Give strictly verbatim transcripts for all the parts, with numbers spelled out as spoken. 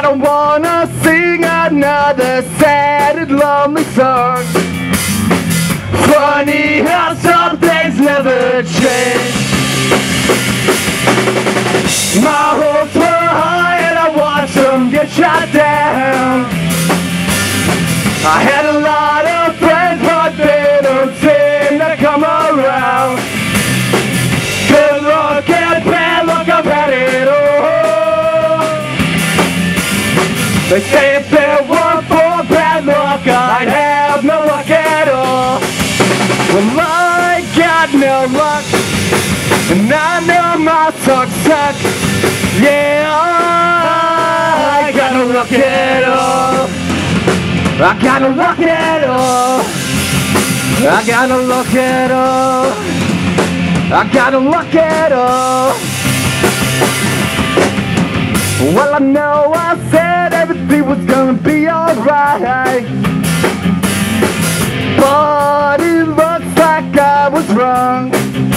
don't wanna sing another sad and lonely song. Funny how some things never change. My hopes were high and I watched them get shot down. I had a lot of friends, but they don't seem to come around. Good luck and bad luck, I've had it all. They say if there weren't for bad luck, I'd have no luck at all. Well, I got no luck, and I know my suck suck. Yeah, I got no luck at all. I got no luck at all. I got no luck at all. I got no luck at all. Well, I know I said everything was gonna be alright, but it looks like I was wrong.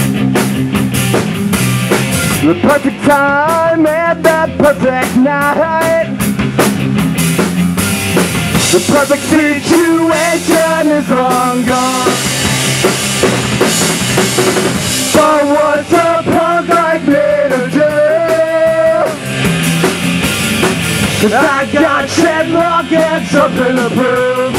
The perfect time and the perfect night. The perfect situation is long gone. But what's a punk like me to do? 'Cause I got shed luck and something to prove.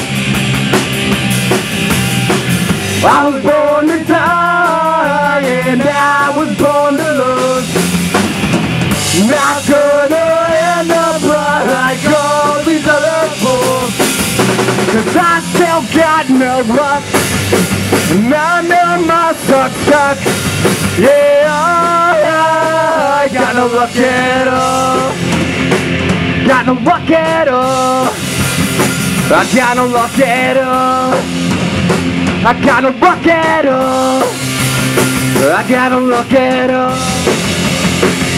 I was born to die and I was born to lose. Not gonna end up like all these other fools. 'Cause I still got no luck, and I know my suck suck. Yeah, I got no luck at all. Got no luck at all. I got no luck at all. I got no luck at all. I got no luck at all.